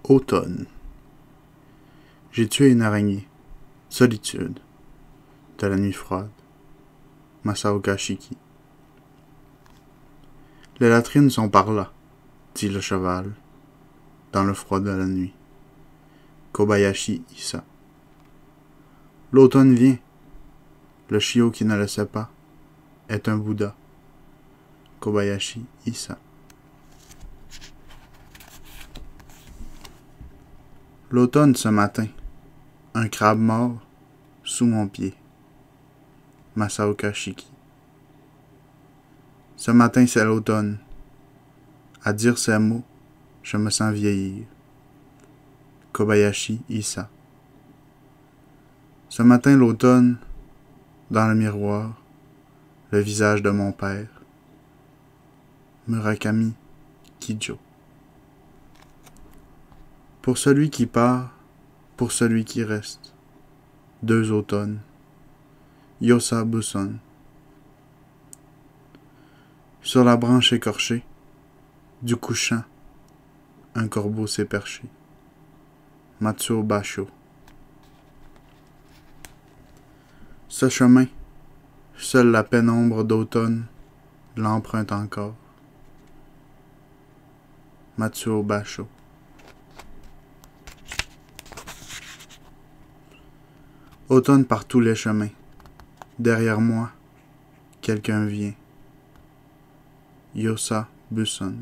Automne. J'ai tué une araignée. Solitude. De la nuit froide. Masaoka Shiki. Les latrines sont par là, dit le cheval, dans le froid de la nuit. Kobayashi Issa. L'automne vient. Le chiot qui ne le sait pas est un Bouddha. Kobayashi Issa. L'automne ce matin, un crabe mort sous mon pied. Masaoka Shiki. Ce matin c'est l'automne. À dire ces mots, je me sens vieillir. Kobayashi Issa. Ce matin l'automne, dans le miroir, le visage de mon père. Murakami Kijo. Pour celui qui part, pour celui qui reste. 2 automnes. Yosa Buson. Sur la branche écorchée, du couchant, un corbeau s'est perché. Matsuo Basho. Ce chemin, seule la pénombre d'automne l'emprunte encore. Matsuo Basho. Automne par tous les chemins. Derrière moi, quelqu'un vient. Yosa Buson.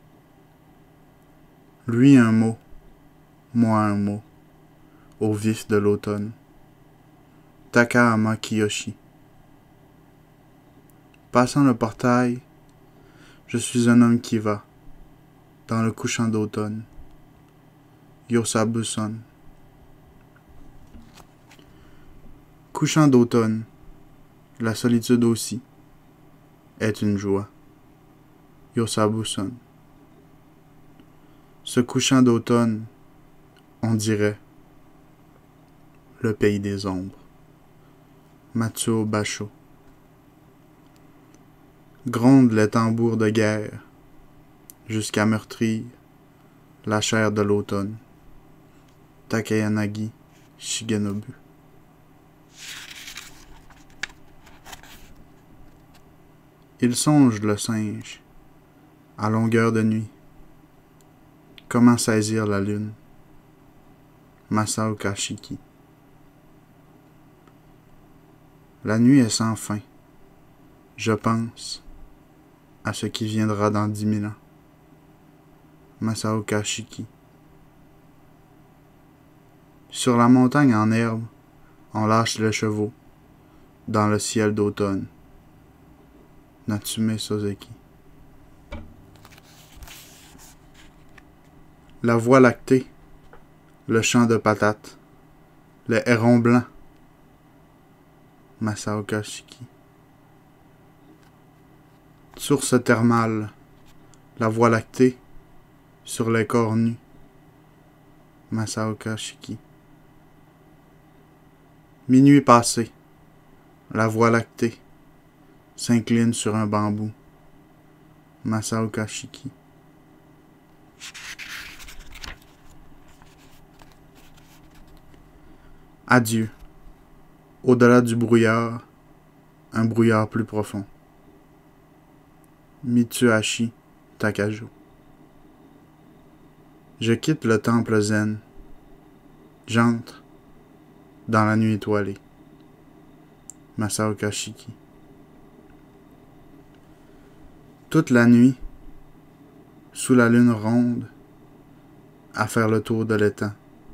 Lui un mot, moi un mot, au vif de l'automne. Takahama Kiyoshi. Passant le portail, je suis un homme qui va, dans le couchant d'automne. Yosa Buson. Couchant d'automne, la solitude aussi, est une joie. Yosa Buson. Ce couchant d'automne, on dirait le pays des ombres. Matsuo Basho. Grondent les tambours de guerre, jusqu'à meurtrir la chair de l'automne. Takayanagi Shigenobu. Il songe le singe, à longueur de nuit. Comment saisir la lune? Masaoka Shiki. La nuit est sans fin. Je pense à ce qui viendra dans 10 000 ans. Masaoka Shiki. Sur la montagne en herbe, on lâche les chevaux, dans le ciel d'automne. Natsume Soseki. La voie lactée, le champ de patates, les hérons blancs. Masaoka Shiki. Source thermale, la voie lactée, sur les corps nus. Masaoka Shiki. Minuit passé, la voie lactée s'incline sur un bambou. Masaoka Shiki. Adieu. Au-delà du brouillard, un brouillard plus profond. Mitsuhashi Takajo. Je quitte le temple zen. J'entre dans la nuit étoilée. Masaoka Shiki. Toute la nuit, sous la lune ronde, à faire le tour de l'étang.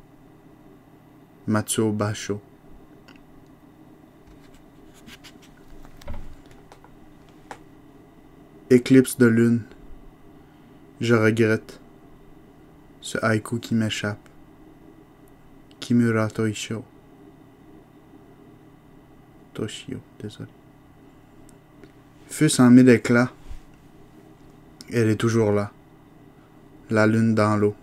Matsuo Basho. Éclipse de lune, je regrette ce haïku qui m'échappe. Kimura Toshio. Désolé. Fût-ce en 1000 éclats, elle est toujours là, la lune dans l'eau.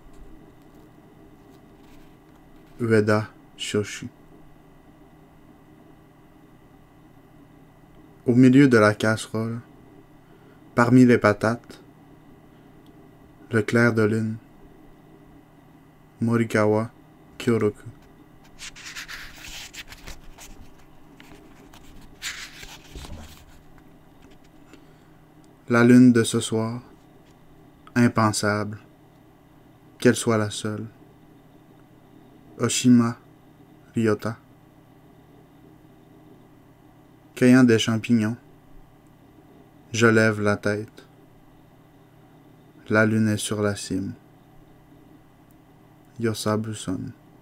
Ueda Shoshu. Au milieu de la casserole, parmi les patates, le clair de lune, Morikawa Kyoroku. La lune de ce soir, impensable, qu'elle soit la seule. Oshima Ryota. Cueillant des champignons, je lève la tête. La lune est sur la cime. Yosabu-son.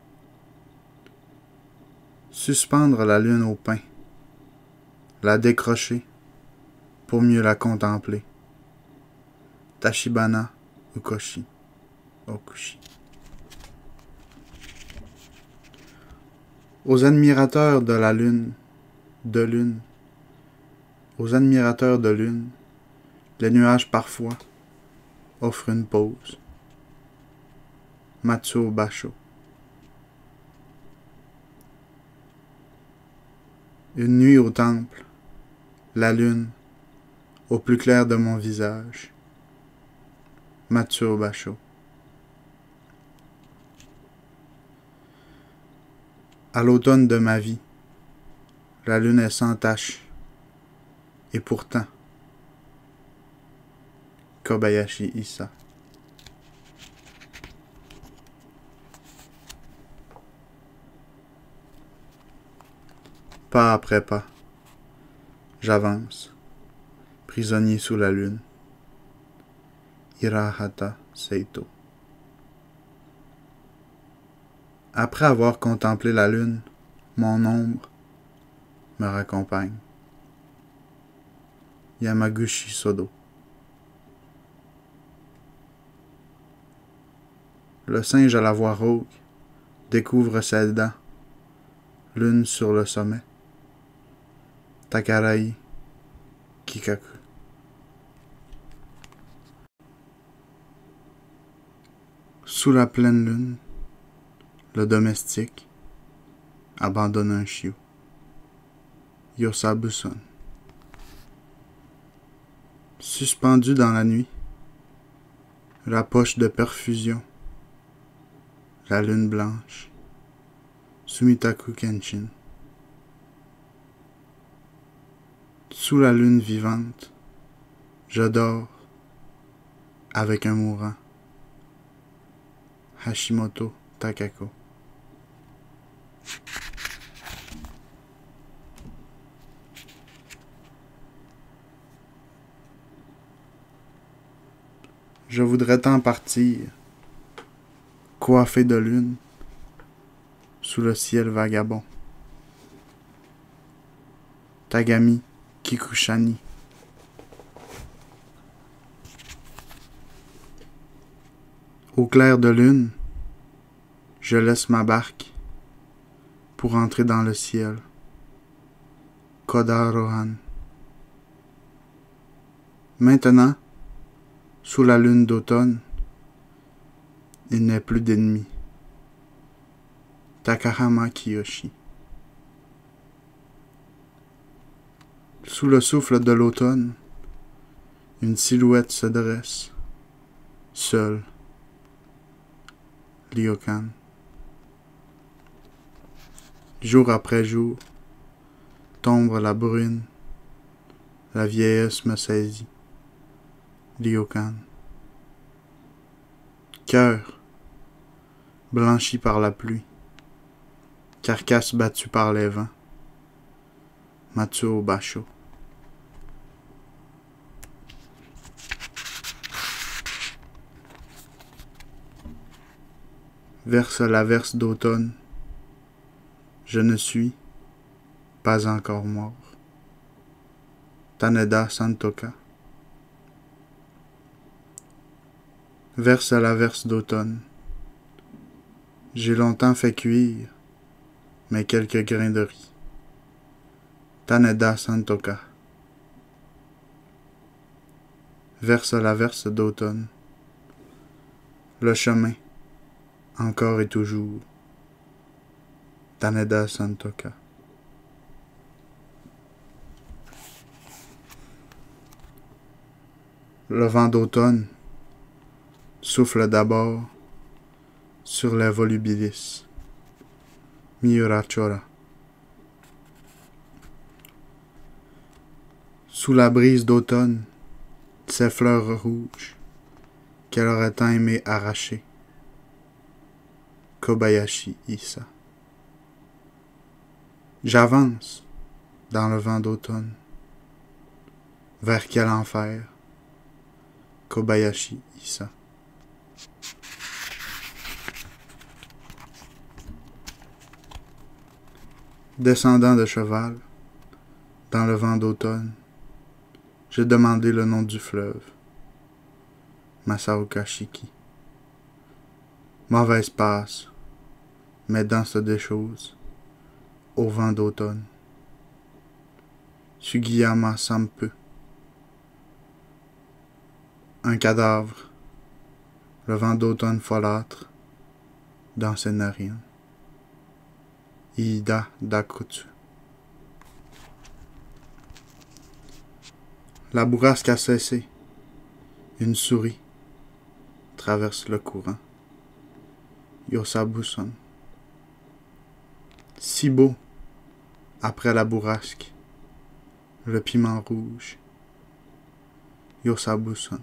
Suspendre la lune au pain, la décrocher pour mieux la contempler. Tachibana Ukoshi Okushi. Aux admirateurs de la lune, aux admirateurs de lune, les nuages parfois offrent une pause. Matsuo Basho. Une nuit au temple, la lune, au plus clair de mon visage. Matsuo Basho. À l'automne de ma vie, la lune est sans tache, et pourtant, Kobayashi Issa. Pas après pas, j'avance, prisonnier sous la lune. Hirahata Seito. Après avoir contemplé la lune, mon ombre me raccompagne. Yamaguchi Sodo. Le singe à la voix rauque découvre ses dents, l'une sur le sommet. Takarai Kikaku. Sous la pleine lune, le domestique abandonne un chiot. Yosabu-son. Suspendu dans la nuit, la poche de perfusion, la lune blanche, Sumitaku Kenshin. Sous la lune vivante, je dors avec un mourant. Hashimoto Takako. Je voudrais tant partir, coiffé de lune, sous le ciel vagabond. Tagami Kikushani. Au clair de lune, je laisse ma barque pour entrer dans le ciel. Koda Rohan. Maintenant, sous la lune d'automne, il n'est plus d'ennemis. Takahama Kiyoshi. Sous le souffle de l'automne, une silhouette se dresse, seule. Ryokan. Jour après jour, tombe la brune, la vieillesse me saisit. Ryokan. Cœur, blanchi par la pluie, carcasse battue par les vents. Matsuo Basho. Verse l'averse d'automne, je ne suis pas encore mort. Taneda Santoka. Verse l'averse d'automne, j'ai longtemps fait cuire mes quelques grains de riz. Taneda Santoka. Verse l'averse d'automne, le chemin encore et toujours. Taneda Santoka. Le vent d'automne souffle d'abord sur les volubilis. Miurachora. Sous la brise d'automne, ces fleurs rouges qu'elle aurait tant aimé arracher. Kobayashi Issa. J'avance dans le vent d'automne. Vers quel enfer? Kobayashi Issa. Descendant de cheval, dans le vent d'automne, j'ai demandé le nom du fleuve. Masaoka Shiki. Mauvaise passe, mes dents se déchaussent au vent d'automne. Sugiyama Sampe. Un cadavre, le vent d'automne folâtre dans ses narines. Ida Dakutsu. La bourrasque a cessé. Une souris traverse le courant. Yosabu-son. Si beau, après la bourrasque, le piment rouge. Yosabu-son.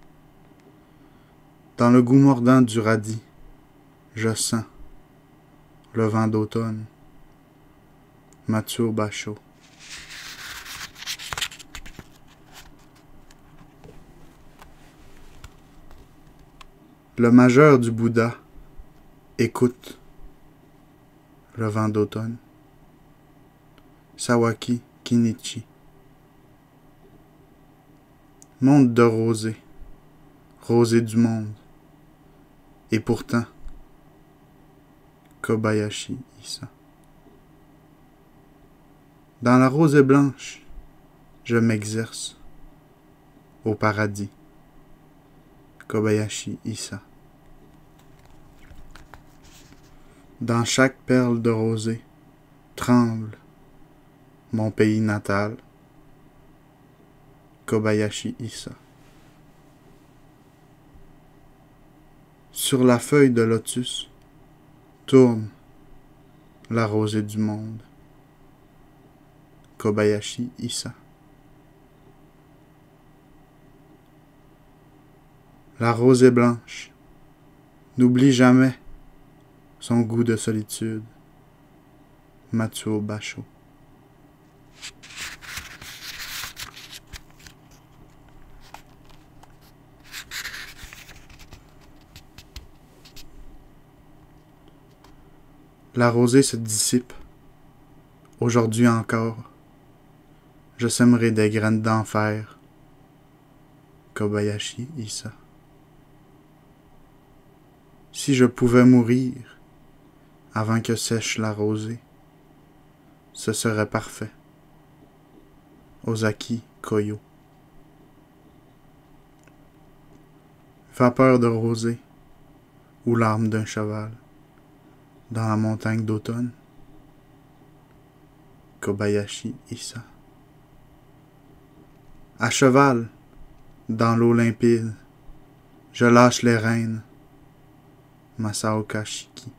Dans le goût mordant du radis, je sens le vent d'automne. Matsuo Basho. Le majeur du Bouddha écoute le vent d'automne. Sawaki Kinichi. Monde de rosée, rosée du monde. Et pourtant, Kobayashi Issa. Dans la rosée blanche, je m'exerce au paradis. Kobayashi Issa. Dans chaque perle de rosée, tremble mon pays natal. Kobayashi Issa. Sur la feuille de lotus, tourne la rosée du monde. Kobayashi Issa. La rosée blanche n'oublie jamais son goût de solitude. Matsuo Basho. La rosée se dissipe. Aujourd'hui encore, je sèmerai des graines d'enfer. Kobayashi Issa. Si je pouvais mourir avant que sèche la rosée, ce serait parfait. Ozaki Koyo. Vapeur de rosée ou larmes d'un cheval dans la montagne d'automne. Kobayashi Issa. À cheval, dans l'eau limpide, je lâche les rênes. Masaoka Shiki.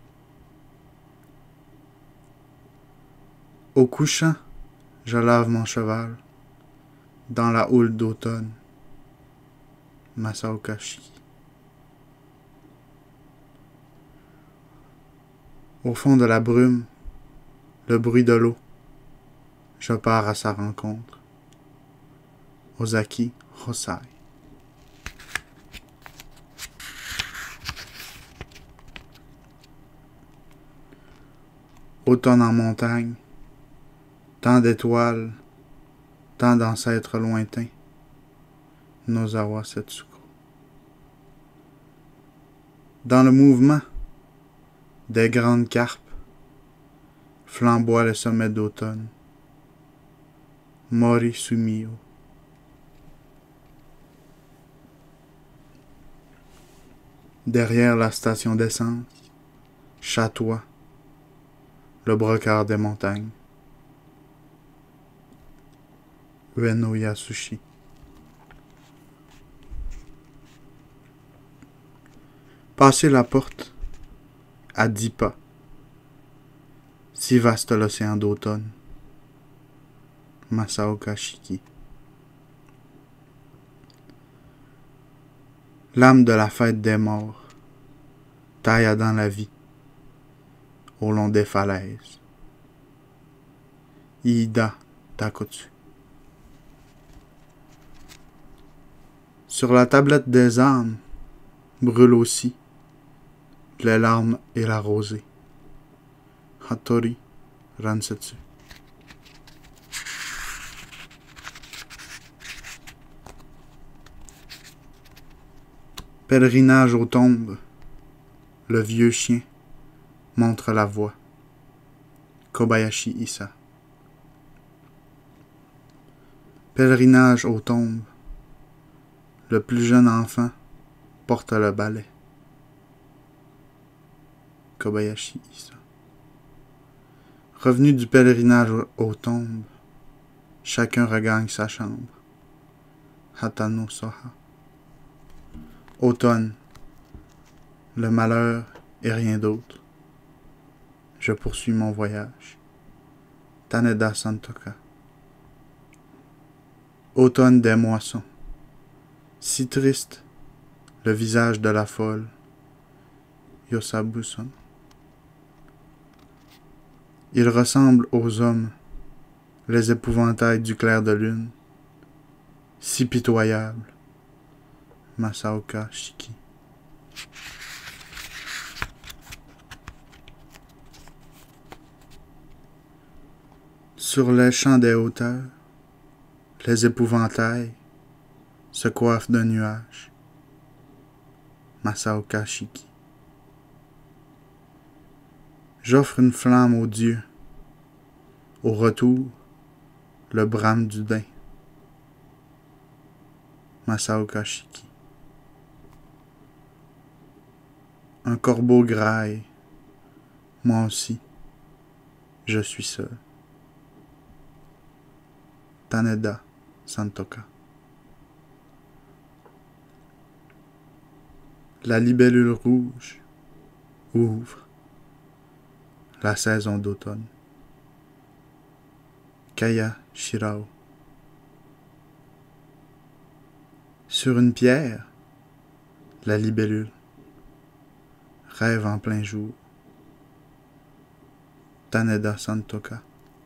Au couchant, je lave mon cheval dans la houle d'automne. Masaoka Shiki. Au fond de la brume, le bruit de l'eau, je pars à sa rencontre. Ozaki Hosai. Automne en montagne, tant d'étoiles, tant d'ancêtres lointains. Nozawa Setsuko. Dans le mouvement des grandes carpes, flamboient les sommets d'automne. Mori Sumio. Derrière la station d'essence, chatoie le brocard des montagnes. Ueno Yasushi. Passé la porte à 10 pas. Si vaste l'océan d'automne. Masaoka Shiki. L'âme de la fête des morts taille dans la vie, au long des falaises. Iida Takotsu. Sur la tablette des âmes brûlent aussi les larmes et la rosée. Hattori Ransetsu. Pèlerinage aux tombes, le vieux chien montre la voie. Kobayashi Issa. Pèlerinage aux tombes, le plus jeune enfant porte le balai. Kobayashi Issa. Revenu du pèlerinage aux tombes, chacun regagne sa chambre. Hatano Soha. Automne, le malheur et rien d'autre. Je poursuis mon voyage. Taneda Santoka. Automne des moissons. Si triste, le visage de la folle. Yosabu-son. Il ressemble aux hommes, les épouvantails du clair de lune. Si pitoyable. Masaoka Shiki. Sur les champs des hauteurs, les épouvantails se coiffent d'un nuage. Masaoka Shiki. J'offre une flamme aux dieux. Au retour, le brame du daim. Masaoka Shiki. Un corbeau graille. Moi aussi, je suis seul. Taneda Santoka. La libellule rouge ouvre la saison d'automne. Kaya Shirao. Sur une pierre, la libellule rêve en plein jour. Taneda Santoka.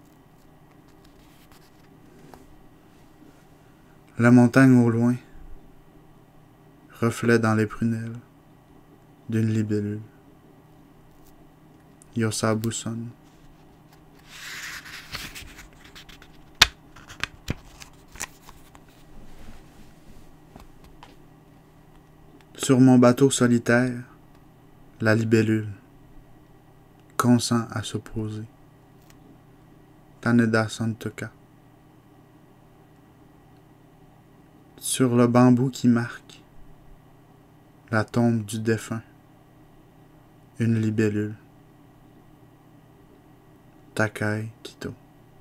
La montagne au loin, reflet dans les prunelles d'une libellule. Yosabu-son. Sur mon bateau solitaire, la libellule consent à s'opposer. Taneda Santoka. Sur le bambou qui marque la tombe du défunt, une libellule. Takai Kito.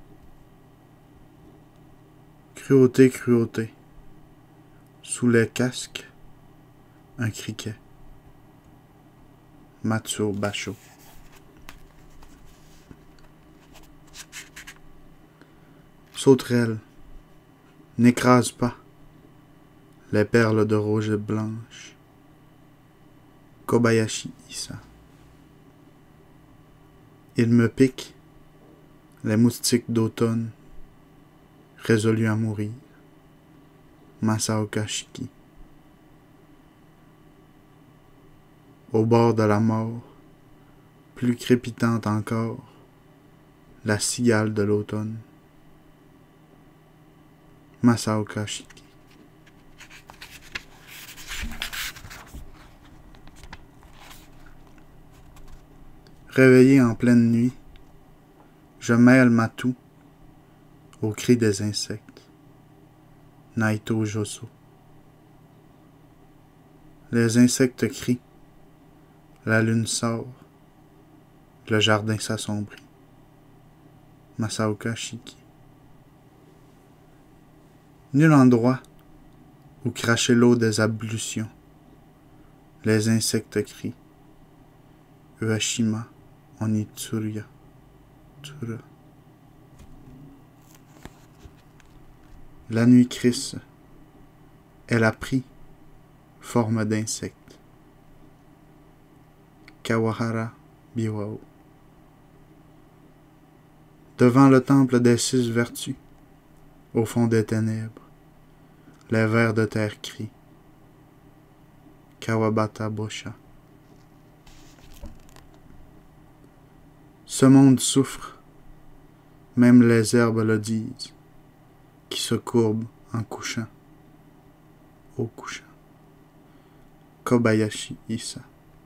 Cruauté, cruauté. Sous les casques, un criquet. Matsuo Basho. Sauterelle, n'écrase pas les perles de rosée blanche. Kobayashi Issa. Il me pique les moustiques d'automne, résolus à mourir. Masaoka Shiki. Au bord de la mort, plus crépitante encore, la cigale de l'automne. Masaoka Shiki. Réveillé en pleine nuit, je mêle ma toux au cri des insectes. Naito Joso. Les insectes crient, la lune sort, le jardin s'assombrit. Masaoka Shiki. Nul endroit où cracher l'eau des ablutions. Les insectes crient. Ueshima Onitsuya. La nuit crisse, elle a pris forme d'insecte. Kawahara Biwao. Devant le temple des 6 vertus, au fond des ténèbres, les vers de terre crient. Kawabata Bosha. Ce monde souffre, même les herbes le disent, qui se courbent en couchant, au couchant. Kobayashi Issa.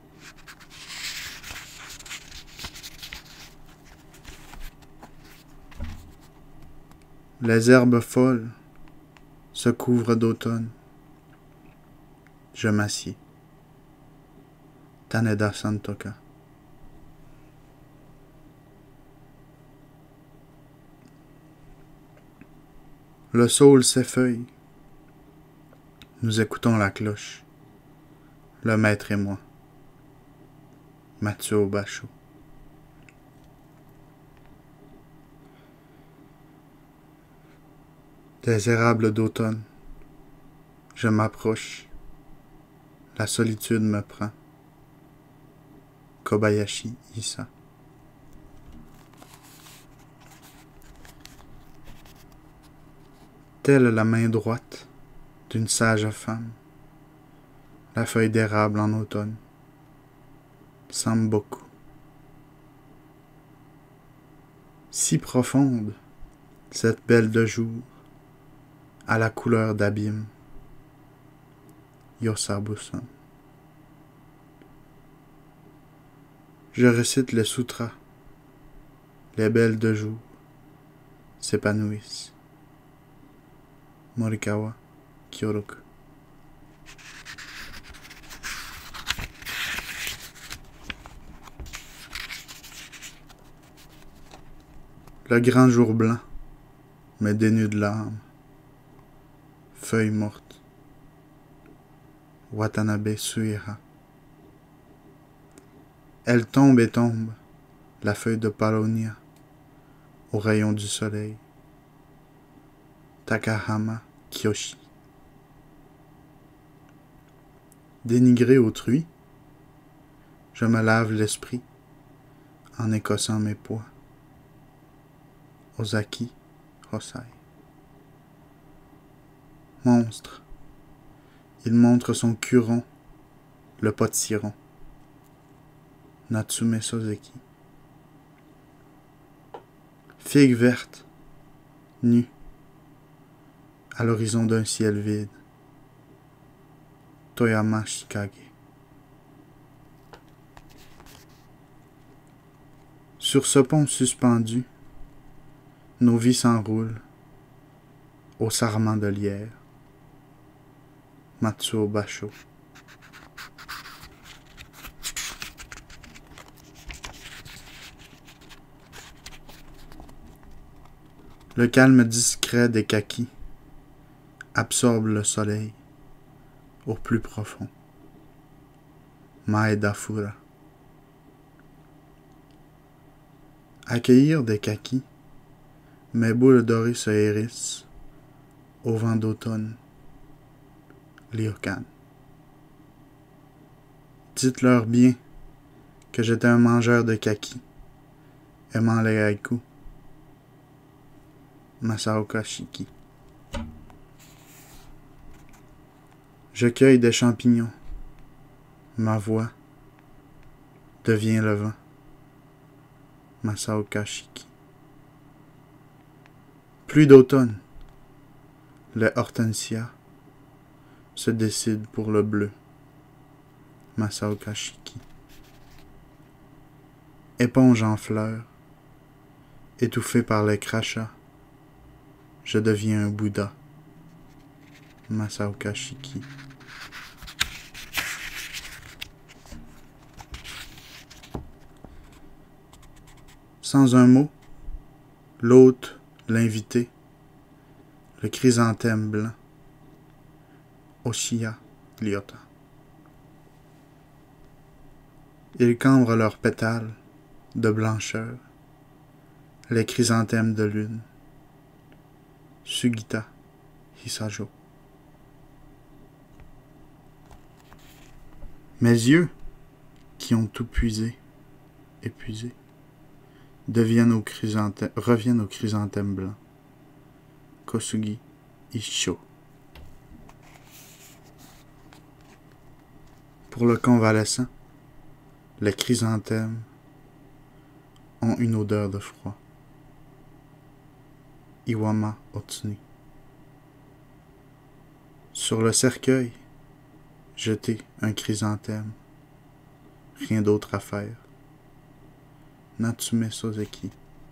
Les herbes folles se couvrent d'automne. Je m'assieds. Taneda Santoka. Le saule s'effeuille. Nous écoutons la cloche. Le maître et moi. Matsuo Basho. Des érables d'automne. Je m'approche. La solitude me prend. Kobayashi Issa. Telle la main droite d'une sage femme, la feuille d'érable en automne. Samboku. Si profonde, cette belle de jour, à la couleur d'abîme. Yosabu-san. Je récite les sutras. Les belles de jour s'épanouissent. Morikawa Kyoroku. Le grand jour blanc me dénude l'âme. Feuille morte. Watanabe Suira. Elle tombe et tombe, la feuille de Paulownia, au rayon du soleil. Takahama Kiyoshi. Dénigrer autrui, je me lave l'esprit en écossant mes poids. Ozaki Hosai. Monstre, il montre son curon, le potiron. Natsume Soseki. Figue verte, nue, à l'horizon d'un ciel vide. Toyama Shikage. Sur ce pont suspendu, nos vies s'enroulent au sarment de lierre. Matsuo Basho. Le calme discret des kakis absorbe le soleil au plus profond. Maeda Fura. Accueillir des kakis, mes boules dorées se hérissent au vent d'automne. Ryokan. Dites-leur bien que j'étais un mangeur de kakis, aimant les haïkus. Masaoka Shiki. Je cueille des champignons. Ma voix devient le vent. Masaoka Shiki. Plus d'automne. Les hortensias se décident pour le bleu. Masaoka Shiki. Éponge en fleurs, étouffée par les crachats, je deviens un Bouddha. Masaoka Shiki. Sans un mot, l'hôte, l'invité, le chrysanthème blanc, Oshiya Lyota. Ils cambrent leurs pétales de blancheur, les chrysanthèmes de lune. Sugita Hisajo. Mes yeux, qui ont tout puisé, épuisé, reviennent aux chrysanthèmes blancs. Kosugi Issho. Pour le convalescent, les chrysanthèmes ont une odeur de froid. Iwama Otsuni. Sur le cercueil, jetez un chrysanthème. Rien d'autre à faire. Natsume Soseki.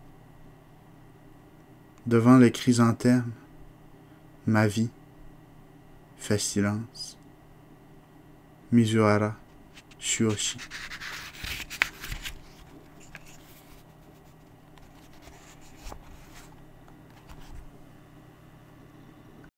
Devant les chrysanthèmes, ma vie fait silence. Mizuhara Shuoshi.